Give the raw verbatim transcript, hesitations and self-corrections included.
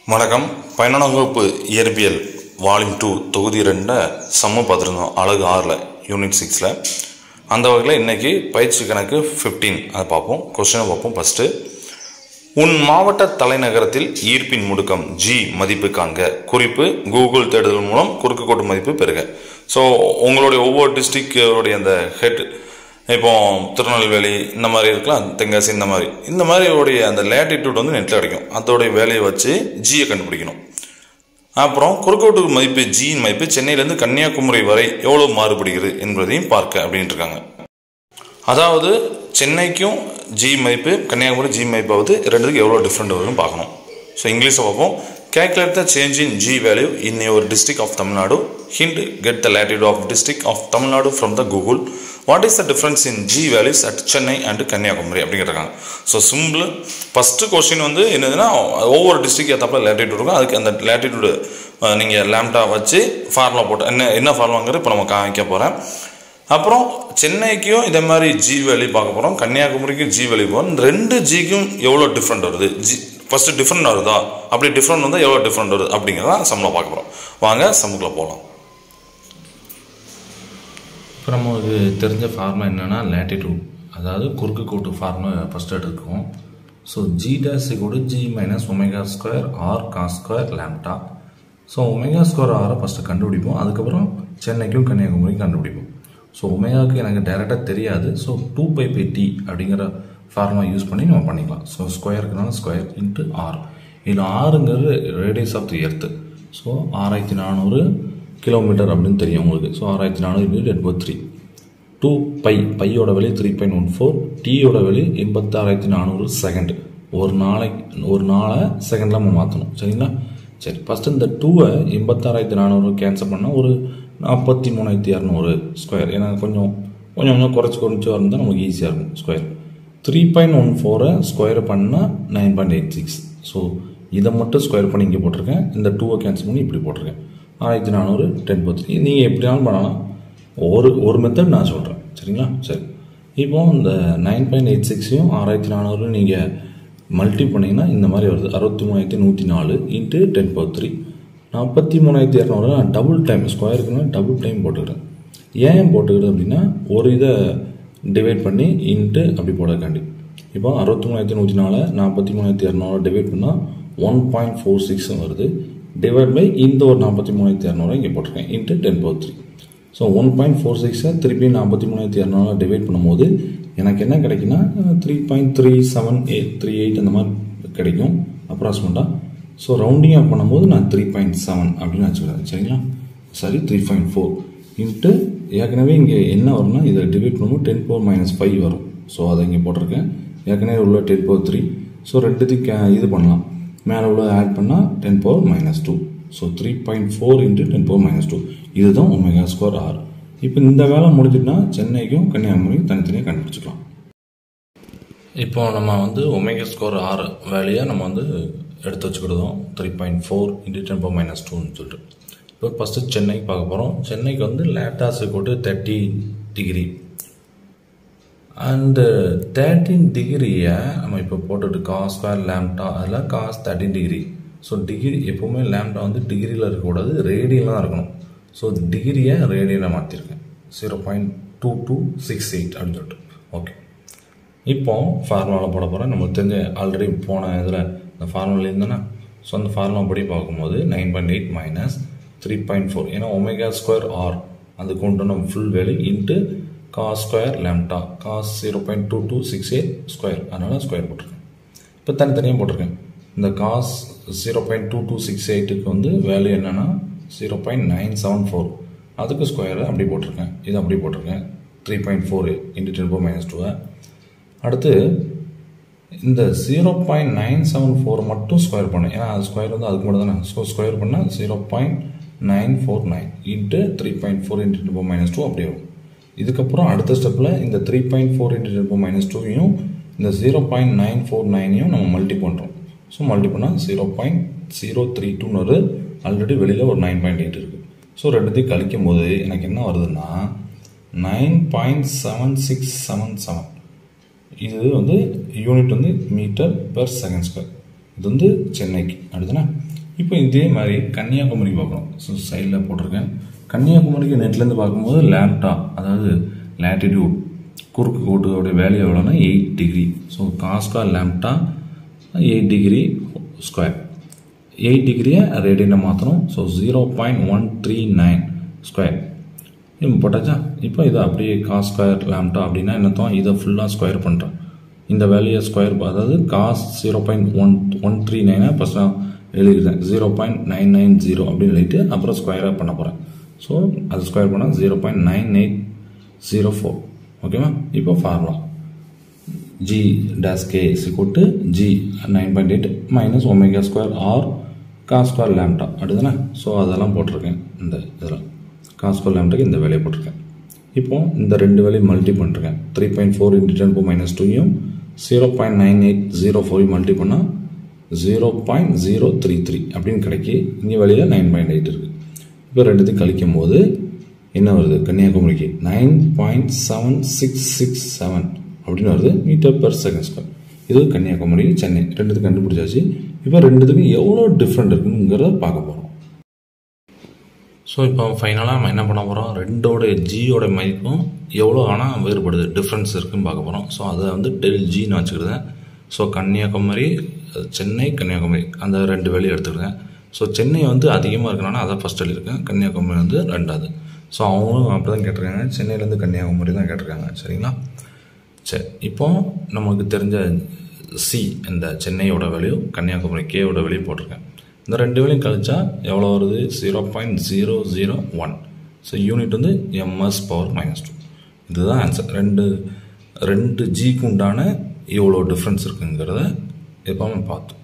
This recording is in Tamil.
வணக்கம். பதினொன்றாம் வகுப்பு இயற்பியல் வால்யூம் டூ தொகுதி ரெண்டு சம்மு பார்த்துருந்தோம். அழகு ஆறில் யூனிட் சிக்ஸில். அந்த வகையில் இன்றைக்கி பயிற்சி கணக்கு ஃபிஃப்டீன் அதை பார்ப்போம். கொஸ்டினை பார்ப்போம். ஃபஸ்ட்டு, உன் மாவட்ட தலைநகரத்தில் ஈர்ப்பின் முடுக்கம் ஜி மதிப்பு காண்க. குறிப்பு, கூகுள் தேடுதல் மூலம் குறுக்கு கோட்டு மதிப்பு பெறுக. ஸோ உங்களுடைய ஒவ்வொரு டிஸ்ட்ரிக்டோடைய அந்த ஹெட், இப்போ திருநெல்வேலி இந்த மாதிரி இருக்கலாம், தென்காசி இந்த மாதிரி இந்த மாதிரி உடைய அந்த லேட்டிடியூட் வந்து நெட்டில் கிடைக்கும். அதோடைய வேலையை வச்சு ஜியை கண்டுபிடிக்கணும். அப்புறம் குறுக்கோட்டு மதிப்பு ஜியின் மதிப்பு சென்னையிலேருந்து கன்னியாகுமரி வரை எவ்வளோ மாறுபடுகிறது என்பதையும் பார்க்க அப்படின்ட்டு இருக்காங்க. அதாவது சென்னைக்கும் ஜி மதிப்பு கன்னியாகுமரி ஜி மதிப்பாவது ரெண்டுத்துக்கு எவ்வளோ டிஃப்ரெண்ட் வருதுன்னு பார்க்கணும். ஸோ இங்கிலீஷில் பார்ப்போம். Calculate the change in G value in your district of Tamil Nadu. Hint, get the latitude of district of Tamil Nadu from the Google. What is the difference in G values at Chennai and Kanyakumari அப்படிங்கிறாங்க. So simple. ஃபஸ்ட்டு கொஸ்டின் வந்து என்னதுன்னா, ஒவ்வொரு டிஸ்ட்ரிக்ட் ஏற்றப்பல லேட்டிடியூட் இருக்கும். அதுக்கு அந்த லேட்டிடியூடு நீங்கள் லேம்டா வச்சு ஃபார்முலா போட்டு என்ன என்ன ஃபார்முலாங்கிறது இப்போ நம்ம காமிக்க போகிறேன். அப்புறம் சென்னைக்கும் இதே மாதிரி ஜி வேல்யூ பார்க்க போகிறோம், கன்னியாகுமரிக்கும் ஜி வேல்யூ போகிறோம். இந்த ரெண்டு ஜிக்கும் எவ்வளோ டிஃப்ரெண்ட் வருது, ஜி ஃபஸ்ட்டு டிஃப்ரெண்ட் வருதா, அப்படி டிஃப்ரெண்ட் வந்தால் எவ்வளோ டிஃப்ரெண்ட் வருது அப்படிங்கிறத சம்மில் பார்க்க போகிறோம். வாங்க சம்முக்குள்ளே போகலாம். இப்போ நமக்கு தெரிஞ்ச ஃபார்முலா என்னென்னா லேட்டிடியூட், அதாவது குறுக்கு கோட்டு ஃபார்முலா ஃபஸ்ட்டு எடுத்துக்குவோம். ஸோ ஜி டேஸ் கூட g minus omega square r cos square lambda. So omega square ஆரை ஃபஸ்ட்டு கண்டுபிடிப்போம். அதுக்கப்புறம் சென்னைக்கும் கன்னியாகுமரிக்கும் கண்டுபிடிப்போம். ஸோ ஒமேகாவுக்கு எனக்கு டைரெக்டாக தெரியாது. So two pi by T அப்படிங்கிற ஃபார்முலா யூஸ் பண்ணி நம்ம பண்ணிக்கலாம். ஸோ ஸ்கொயருக்குனால ஸ்கொயர் இன்ட்டு ஆர். இதில் ஆறுங்கிறது radius of the earth. So ஆறாயிரத்தி நானூறு கிலோமீட்டர் அப்படின்னு தெரியும் உங்களுக்கு. ஸோ ஆறாயிரத்தி நானூறு into ten by three. Two pi பையோட வெளி த்ரீ பாயிண்ட் ஒன் ஃபோர். டீயோட வெளி எண்பத்தாறாயிரத்தி நானூறு செகண்ட். ஒரு நாளைக்கு ஒரு நாளை செகண்டில் நம்ம மாற்றணும். சரிங்களா? சரி, ஃபஸ்ட்டு இந்த டூவை எண்பத்தாறாயிரத்தி நானூறு கேன்சல் பண்ணால் ஒரு நாற்பத்தி மூணாயிரத்தி இரநூறு ஸ்கொயர். ஏன்னா கொஞ்சம் கொஞ்சம் கொஞ்சம் குறைச்சி குறைச்சி இருந்தால் நமக்கு ஈஸியாக இருக்கும் ஸ்கொயர். த்ரீ பாயிண்ட் ஒன் ஃபோரை ஸ்கொயர் பண்ணால் nine point eight six. So இதை மட்டும் ஸ்கொயர் பண்ணி இங்கே போட்டிருக்கேன். இந்த டூவை கேன்சல் பண்ணி இப்படி போட்டிருக்கேன். ஆயிரத்தி நானூறு டென் பத்து. நீங்கள் எப்படினாலும் பண்ணலாம். ஒரு ஒரு மெத்தட் நான் சொல்கிறேன். சரிங்களா? சரி, இப்போ இந்த நைன் பாயிண்ட் எயிட் சிக்ஸையும் ஆறாயிரத்தி நானூறு நீங்கள் மல்டி பண்ணிங்கன்னா இந்த மாதிரி வருது. அறுபத்தி மூணாயிரத்தி நூற்றி நாலு இன்ட்டு டென் பவர் த்ரீ. நாற்பத்தி மூணாயிரத்தி இரநூறு நான் டபுள் டைம் ஸ்கொயருக்குன்னா டபுள் டைம் போட்டுக்கிறேன். ஏன் போட்டுக்கிறது அப்படின்னா, ஒரு இதை டிவைட் பண்ணி இன்ட்டு அப்படி போடக்காண்டி. இப்போ அறுபத்தி மூணாயிரத்தி நூற்றி நாலு நாற்பத்தி மூணாயிரத்தி இரநூறு டிவைட் பண்ணால் ஒன் பாயிண்ட் ஃபோர் சிக்ஸ் வருது. டிவைட் பை இந்த ஒரு நாற்பத்தி மூணாயிரத்தி இரநூறு இங்கே போட்டிருக்கேன் into ten power three. So one point four சிக்ஸை திருப்பி நாற்பத்தி மூணாயிரத்தி இரநூறு டிவைட் பண்ணும்போது எனக்கு என்ன கிடைக்குன்னா three point three seven eight three eight அந்த மாதிரி கிடைக்கும் அப்ராக்சிமேட்டாக. ஸோ ரவுண்டிங் ஆஃப் பண்ணும்போது நான் த்ரீ பாயிண்ட் செவன் அப்படின்னு வச்சுக்கிறேன். சரிங்களா? சரி, த்ரீ பாயிண்ட் ஃபோர் இன்ட்டு ஏற்கனவே இங்கே என்ன வரும்னா இதை டிவைட் பண்ணும்போது டென் பவர் மைனஸ் ஃபைவ் வரும். ஸோ அதை இங்கே போட்டிருக்கேன். ஏற்கனவே உள்ள டென் பவர் த்ரீ. ஸோ ரெண்டுத்துக்கு இது பண்ணலாம். மேலே உள்ள ஆட் பண்ணால் ten power minus two. So three point four into ten power minus two. இதுதான் ஒமேகா ஸ்கொயர் ஆர். இப்போ இந்த வேலை முடிஞ்சுட்டுனா சென்னைக்கும் கன்னியாகுமரிக்கும் தனித்தனியாக கண்டுபிடிச்சிக்கலாம். இப்போ நம்ம வந்து ஒமேகா ஸ்கொயர் ஆர் வேலையை நம்ம வந்து எடுத்து வச்சுக்கிடுவோம். Three point four into ten power minus டூன்னு சொல்லிட்டு. இப்போ ஃபஸ்ட்டு சென்னைக்கு பார்க்க போகிறோம். சென்னைக்கு வந்து லேப்டாஸு போட்டு தேர்ட்டி டிகிரி. அந்த தேர்ட்டின் டிகிரியை நம்ம இப்போ போட்டுட்டு காஸ் ஸ்கொயர் லேம்டா அதில் cos thirteen degree. So degree எப்போவுமே லேம்டா வந்து டிகிரியில் இருக்கக்கூடாது, ரேடியில் தான் இருக்கணும். ஸோ டிகிரியை ரேடியில் மாற்றிருக்கேன். Zero point two two six eight அப்படின்னு சொல்லிட்டு. ஓகே, இப்போ ஃபார்முலாவில் போட போகிறேன். நம்மளுக்கு தெரிஞ்ச ஆல்ரெடி போன இதில் இந்த ஃபார்முலா இருந்தானே. ஸோ அந்த ஃபார்முலா படி பார்க்கும்போது nine point eight minus three point four. ஏன்னா ஒமேகா ஸ்கொயர் ஆர் அதுக்கு உண்டு நம்ம full value into cos square lambda. Cos zero point two two six eight square, அதனால் ஸ்கொயர் போட்டிருக்கேன். இப்போ தனித்தனியாக போட்டிருக்கேன். இந்த cos zero point two two six எயிட்டுக்கு வந்து வேல்யூ என்னென்னா zero point nine seven four. அதுக்கு ஸ்கொயரை அப்படி போட்டிருக்கேன். இது அப்படி போட்டிருக்கேன். Three point four into ten power minus டூவை. அடுத்து இந்த zero point nine seven four மட்டும் ஸ்கொயர் பண்ணேன். ஏன்னா அது ஸ்கொயர் வந்து அதுக்கு மட்டும் தானே. ஸோ ஸ்கொயர் பண்ணால் zero point nine four nine into three point four into ten power minus two அப்படி வரும். இதுக்கப்புறம் அடுத்த ஸ்டெப்பில் இந்த three point four into ten power minus டூவையும் இந்த ஜீரோ பாயிண்ட் நைன் ஃபோர் நைனையும் நம்ம மல்டி பண்ணுறோம். ஸோ மல்டி பண்ணால் ஜீரோ பாயிண்ட் ஜீரோ த்ரீ டூன்னு ஒரு ஆல்ரெடி வெளியில் ஒரு நைன் பாயிண்ட் எயிட் இருக்குது. ஸோ ரெண்டுத்தையும் கழிக்கும் போது எனக்கு என்ன வருதுன்னா nine point seven six seven seven. இது வந்து யூனிட் வந்து மீட்டர் பெர் செகண்ட் ஸ்கொயர். இது வந்து சென்னைக்கு அடுத்துனா. இப்போ இதே மாதிரி கன்னியாகுமரி பார்க்கணும். ஸோ சைடில் போட்டிருக்கேன். கன்னியாகுமரிக்கு நெட்லேருந்து பார்க்கும்போது லேப்டா அதாவது லேட்டிடியூட் குறுக்கு கோட்டோட வேல்யூ எவ்வளோனா எயிட் டிகிரி. ஸோ காஸ்கா lambda eight degree square. Eight டிகிரியை ரேடியனில் மாற்றணும். So zero point one three nine square இப்போ போட்டாச்சா. இப்போ இதை அப்படியே காஸ் ஸ்கொயர் லேம்டா அப்படின்னா என்னத்தோம், இதை ஃபுல்லாக ஸ்கொயர் பண்ணுறேன். இந்த வேல்யூ ஸ்கொயர் அதாவது cos zero point one one three நைனை ஃபஸ்ட் நான் எழுதிக்கிறேன். Zero point nine nine zero அப்படின்னு எழுதிட்டு அப்புறம் ஸ்கொயராக பண்ண போகிறேன். ஸோ அது ஸ்கொயர் பண்ணால் zero point nine eight zero four ஓகேவா. இப்போ formula g dash k is equal to g nine point eight minus omega square r cos square lambda அப்படிதானே. ஸோ அதெல்லாம் போட்டிருக்கேன். இந்த இதெல்லாம் காஸ் ஸ்கொயர் லேம்டாக்கு இந்த வேலையை போட்டிருக்கேன். இப்போ இந்த ரெண்டு வேலையும் மல்டி பண்ணிருக்கேன். Three point four into ten power minus டூயும் zero point nine eight zero ஃபோரையும் மல்டி பண்ணால் zero point zero three three அப்படின்னு கிடைக்கி. இங்கே வெளியில் நைன் பாயிண்ட் எயிட் இருக்குது. இப்போ ரெண்டுத்தையும் கழிக்கும் போது என்ன வருது, கன்னியாகுமரிக்கு nine point seven six six seven அப்படின்னு வருது மீட்டர் பெர் செகண்ட் ஸ்கொயர். இது கன்னியாகுமரி சென்னை ரெண்டுத்துக்கும் கண்டுபிடிச்சாச்சு. இப்போ ரெண்டுத்துக்கும் எவ்வளோ டிஃப்ரெண்ட் இருக்குங்கிறத பார்க்க போகிறோம். ஸோ இப்போ ஃபைனலாக நம்ம என்ன பண்ண போகிறோம், ரெண்டோட ஜியோட மதிப்பும் எவ்வளோ ஆனால் வேறுபடுது டிஃப்ரென்ஸ் இருக்குன்னு பார்க்க போகிறோம். ஸோ அதை வந்து டெல் ஜின்னு வச்சுக்கிடுதேன். ஸோ கன்னியாகுமரி சென்னை கன்னியாகுமரி அந்த ரெண்டு வேலையும் எடுத்துக்கிட்டேன். ஸோ சென்னை வந்து அதிகமாக இருக்கனால அதை ஃபஸ்ட் எழுதியிருக்கேன், கன்னியாகுமரி வந்து ரெண்டாவது. ஸோ அவங்களும் அப்படி தான் கேட்டிருக்காங்க, சென்னையிலேருந்து கன்னியாகுமரி தான் கேட்டிருக்காங்க. சரிங்களா. சரி, இப்போ நமக்கு தெரிஞ்ச சி இந்த சென்னையோட வேல்யூ கன்னியாகுமரி கேவோட வேல்யூ போட்டிருக்கேன். இந்த ரெண்டு வேலையும் கழிச்சா எவ்வளோ வருது, zero point zero zero one. So unit வந்து எம்எஸ் பவர் மைனஸ் டூ. இதுதான் ஆன்சர். ரெண்டு ரெண்டு ஜிக்கு உண்டான எவ்வளோ டிஃப்ரென்ஸ் இருக்குங்கிறத இப்போ நம்ம பார்த்தோம்.